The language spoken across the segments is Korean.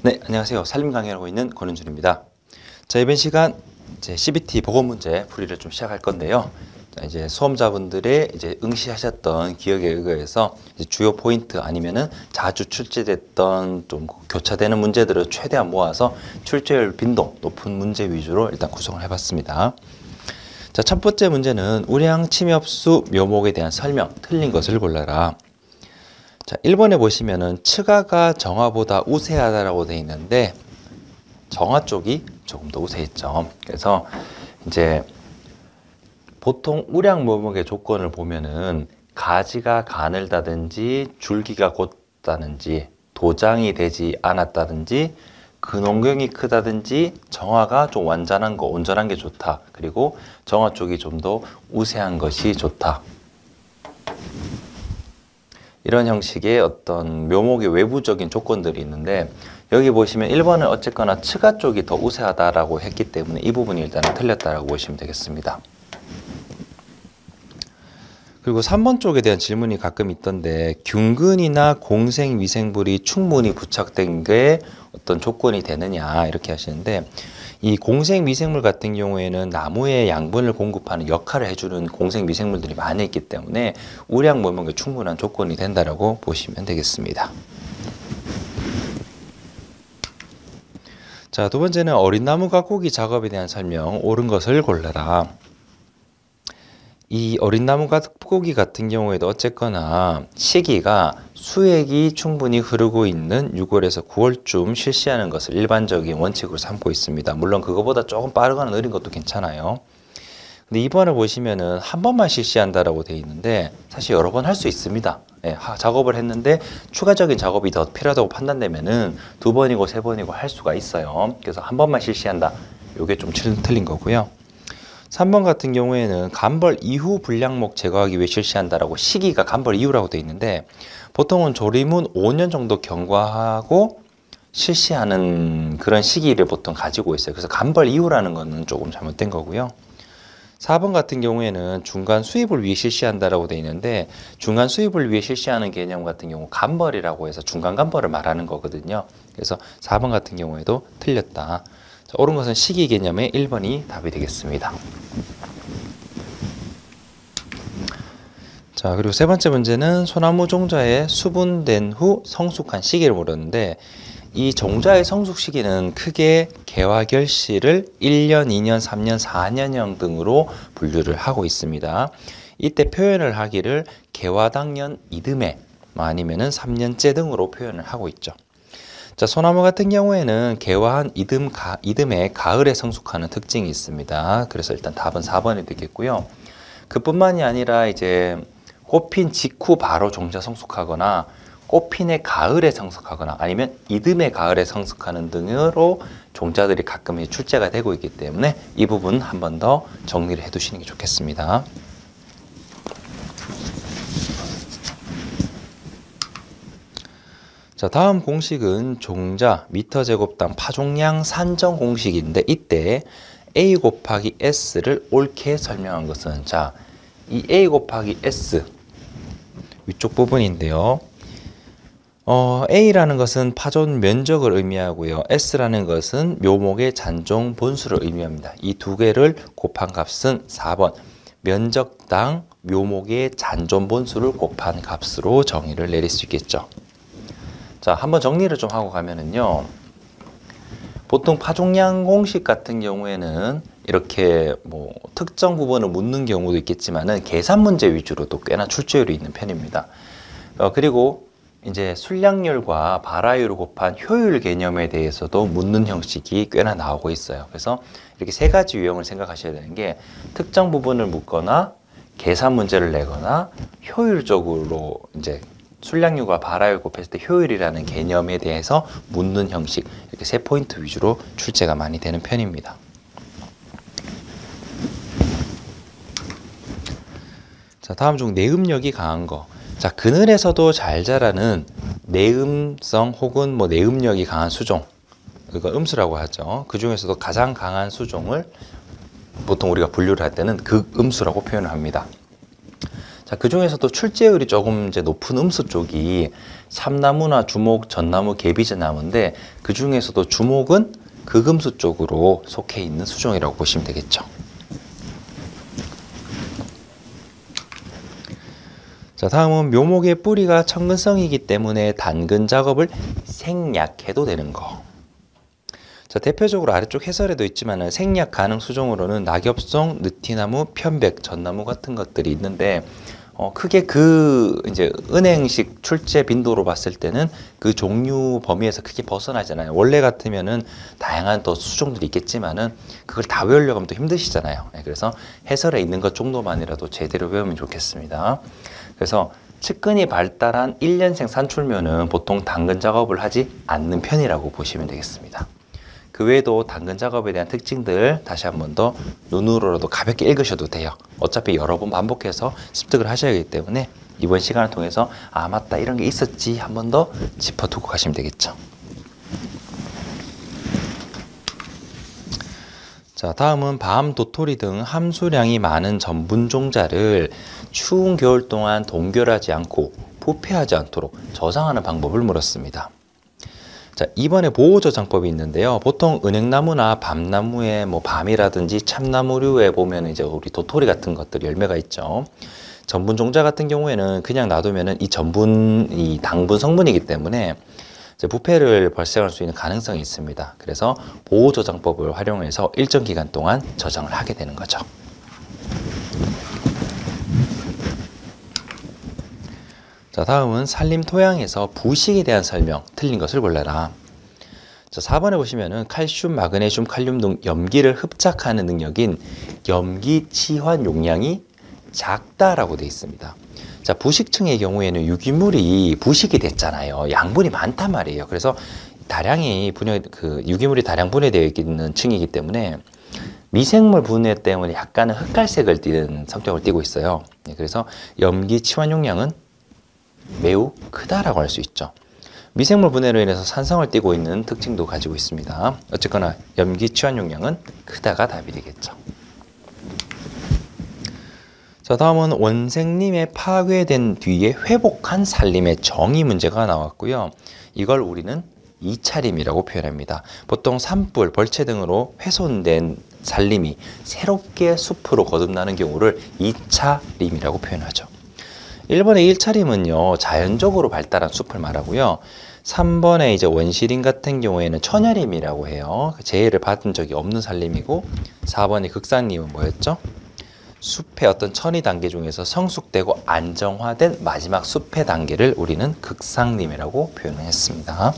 네, 안녕하세요. 살림 강의하고 있는 권은준입니다. 자, 이번 시간 이제 CBT 보건 문제 풀이를 좀 시작할 건데요. 자, 이제 수험자분들의 이제 응시하셨던 기억에 의거해서 이제 주요 포인트 아니면은 자주 출제됐던 좀 교차되는 문제들을 최대한 모아서 출제율 빈도 높은 문제 위주로 일단 구성을 해봤습니다. 자, 첫 번째 문제는 우량 침엽수 묘목에 대한 설명, 틀린 것을 골라라. 자, 1번에 보시면은 츠가가 정화보다 우세하다라고 되어 있는데 정화 쪽이 조금 더 우세했죠. 그래서 이제 보통 우량 묘목의 조건을 보면은 가지가 가늘다든지 줄기가 곧다든지 도장이 되지 않았다든지 근원경이 크다든지 정화가 좀 완전한 거, 온전한 게 좋다. 그리고 정화 쪽이 좀 더 우세한 것이 좋다. 이런 형식의 어떤 묘목의 외부적인 조건들이 있는데 여기 보시면 1번은 어쨌거나 츠가 쪽이 더 우세하다라고 했기 때문에 이 부분이 일단은 틀렸다라고 보시면 되겠습니다. 그리고 3번 쪽에 대한 질문이 가끔 있던데 균근이나 공생미생물이 충분히 부착된 게 어떤 조건이 되느냐 이렇게 하시는데 이 공생미생물 같은 경우에는 나무에 양분을 공급하는 역할을 해주는 공생미생물들이 많이 있기 때문에 우량 묘목에 충분한 조건이 된다라고 보시면 되겠습니다. 자, 두 번째는 어린 나무 가꾸기 작업에 대한 설명, 옳은 것을 골라라. 이 어린 나무 가꾸기 같은 경우에도 어쨌거나 시기가 수액이 충분히 흐르고 있는 6월에서 9월쯤 실시하는 것을 일반적인 원칙으로 삼고 있습니다. 물론 그거보다 조금 빠르거나 느린 것도 괜찮아요. 근데 이번을 보시면은 한 번만 실시한다라고 되어 있는데 사실 여러 번 할 수 있습니다. 네, 작업을 했는데 추가적인 작업이 더 필요하다고 판단되면은 2번이고 3번이고 할 수가 있어요. 그래서 한 번만 실시한다. 요게 좀 틀린 거고요. 3번 같은 경우에는 간벌 이후 불량목 제거하기 위해 실시한다라고 시기가 간벌 이후라고 되어 있는데 보통은 조림 후 5년 정도 경과하고 실시하는 그런 시기를 보통 가지고 있어요. 그래서 간벌 이후라는 거는 조금 잘못된 거고요. 4번 같은 경우에는 중간 수입을 위해 실시한다라고 되어 있는데 중간 수입을 위해 실시하는 개념 같은 경우 간벌이라고 해서 중간 간벌을 말하는 거거든요. 그래서 4번 같은 경우에도 틀렸다. 자, 옳은 것은 시기 개념의 1번이 답이 되겠습니다. 자, 그리고 세 번째 문제는 소나무 종자에 수분된 후 성숙한 시기를 물었는데 이 종자의 성숙 시기는 크게 개화결실을 1년, 2년, 3년, 4년형 등으로 분류를 하고 있습니다. 이때 표현을 하기를 개화당년 이듬해 아니면은 3년째 등으로 표현을 하고 있죠. 자, 소나무 같은 경우에는 개화한 이듬해 가을에 성숙하는 특징이 있습니다. 그래서 일단 답은 4번이 되겠고요. 그뿐만이 아니라 이제 꽃핀 직후 바로 종자 성숙하거나 꽃핀의 가을에 성숙하거나 아니면 이듬해 가을에 성숙하는 등으로 종자들이 가끔 출제가 되고 있기 때문에 이 부분 한 번 더 정리를 해 두시는 게 좋겠습니다. 자, 다음 공식은 종자 미터 제곱당 파종량 산정 공식인데 이때 A 곱하기 S를 옳게 설명한 것은 자, 이 A 곱하기 S 위쪽 부분인데요. A라는 것은 파종 면적을 의미하고요. S라는 것은 묘목의 잔종 본수를 의미합니다. 이 두 개를 곱한 값은 4번 면적당 묘목의 잔종 본수를 곱한 값으로 정의를 내릴 수 있겠죠. 자, 한번 정리를 좀 하고 가면은요. 보통 파종량 공식 같은 경우에는 이렇게 뭐 특정 부분을 묻는 경우도 있겠지만은 계산 문제 위주로도 꽤나 출제율이 있는 편입니다. 그리고 이제 술량률과 발화율을 곱한 효율 개념에 대해서도 묻는 형식이 꽤나 나오고 있어요. 그래서 이렇게 세 가지 유형을 생각하셔야 되는 게 특정 부분을 묻거나 계산 문제를 내거나 효율적으로 이제 술량률과 발화율 곱했을 때 효율이라는 개념에 대해서 묻는 형식 이렇게 세 포인트 위주로 출제가 많이 되는 편입니다. 자, 다음 중 내음력이 강한 거. 자, 그늘에서도 잘 자라는 내음성 혹은 뭐 내음력이 강한 수종, 이거 음수라고 하죠. 그 중에서도 가장 강한 수종을 보통 우리가 분류를 할 때는 극음수라고 표현을 합니다. 자, 자, 그 중에서도 출제율이 조금 이제 높은 음수 쪽이 참나무나 주목, 전나무, 개비전나무인데 그 중에서도 주목은 극음수 쪽으로 속해 있는 수종이라고 보시면 되겠죠. 자, 다음은 묘목의 뿌리가 천근성이기 때문에 단근 작업을 생략해도 되는 거. 자, 대표적으로 아래쪽 해설에도 있지만 생략 가능 수종으로는 낙엽송, 느티나무, 편백, 전나무 같은 것들이 있는데 크게 그 이제 은행식 출제 빈도로 봤을 때는 그 종류 범위에서 크게 벗어나잖아요. 원래 같으면은 다양한 또 수종들이 있겠지만은 그걸 다 외우려고 하면 또 힘드시잖아요. 그래서 해설에 있는 것 정도만이라도 제대로 외우면 좋겠습니다. 그래서 측근이 발달한 1년생 산출묘는 보통 당근 작업을 하지 않는 편이라고 보시면 되겠습니다. 그 외에도 당근 작업에 대한 특징들 다시 한 번 더 눈으로라도 가볍게 읽으셔도 돼요. 어차피 여러 번 반복해서 습득을 하셔야 하기 때문에 이번 시간을 통해서 아 맞다 이런 게 있었지 한 번 더 짚어두고 가시면 되겠죠. 자, 다음은 밤, 도토리 등 함수량이 많은 전분종자를 추운 겨울 동안 동결하지 않고 부패하지 않도록 저장하는 방법을 물었습니다. 자, 이번에 보호저장법이 있는데요. 보통 은행나무나 밤나무에 뭐 밤이라든지 참나무류에 보면 이제 우리 도토리 같은 것들 열매가 있죠. 전분종자 같은 경우에는 그냥 놔두면은 이 전분이 당분 성분이기 때문에 이제 부패를 발생할 수 있는 가능성이 있습니다. 그래서 보호저장법을 활용해서 일정 기간 동안 저장을 하게 되는 거죠. 자, 다음은 산림 토양에서 부식에 대한 설명, 틀린 것을 골라라. 자, 4번에 보시면은 칼슘, 마그네슘, 칼륨 등 염기를 흡착하는 능력인 염기 치환 용량이 작다라고 되어 있습니다. 자, 부식층의 경우에는 유기물이 부식이 됐잖아요. 양분이 많단 말이에요. 그래서 다량이 유기물이 다량 분해되어 있는 층이기 때문에 미생물 분해 때문에 약간은 흑갈색을 띠는 성격을 띠고 있어요. 그래서 염기 치환 용량은 매우 크다라고 할 수 있죠. 미생물 분해로 인해서 산성을 띠고 있는 특징도 가지고 있습니다. 어쨌거나 염기 치환 용량은 크다가 답이 되겠죠. 자, 다음은 원생림에 파괴된 뒤에 회복한 산림의 정의 문제가 나왔고요. 이걸 우리는 이차림이라고 표현합니다. 보통 산불, 벌채 등으로 훼손된 산림이 새롭게 숲으로 거듭나는 경우를 이차림이라고 표현하죠. 1번의 1차림은요, 자연적으로 발달한 숲을 말하고요. 3번의 이제 원시림 같은 경우에는 천여림이라고 해요. 재해를 받은 적이 없는 산림이고, 4번의 극산림은 뭐였죠? 숲의 어떤 천위 단계 중에서 성숙되고 안정화된 마지막 숲의 단계를 우리는 극상림이라고 표현했습니다.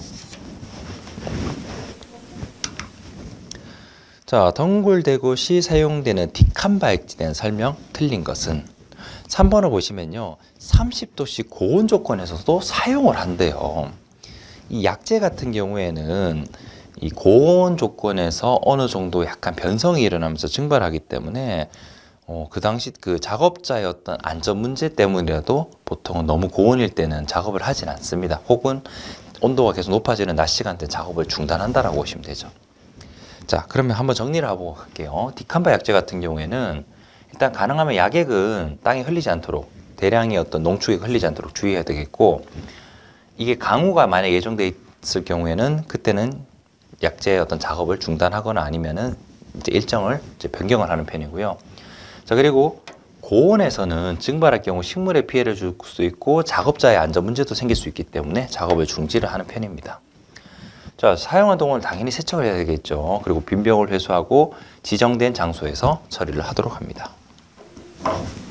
자, 덩굴대고 시 사용되는 디칸바액지에 대한 설명, 틀린 것은 3번을 보시면요, 30도씨 고온 조건에서도 사용을 한대요. 이 약재 같은 경우에는 이 고온 조건에서 어느 정도 약간 변성이 일어나면서 증발하기 때문에 그 당시 그 작업자의 어떤 안전 문제 때문이라도 보통은 너무 고온일 때는 작업을 하진 않습니다. 혹은 온도가 계속 높아지는 낮 시간대 작업을 중단한다라고 보시면 되죠. 자, 그러면 한번 정리를 하고 갈게요. 디칸바 약재 같은 경우에는 일단 가능하면 약액은 땅에 흘리지 않도록, 대량의 어떤 농축액 흘리지 않도록 주의해야 되겠고, 이게 강우가 만약 예정돼 있을 경우에는 그때는 약재의 어떤 작업을 중단하거나 아니면은 이제 일정을 이제 변경을 하는 편이고요. 자, 그리고 고온에서는 증발할 경우 식물에 피해를 줄 수 있고 작업자의 안전 문제도 생길 수 있기 때문에 작업을 중지를 하는 편입니다. 자, 사용한 동안을 당연히 세척을 해야 되겠죠. 그리고 빈병을 회수하고 지정된 장소에서 처리를 하도록 합니다.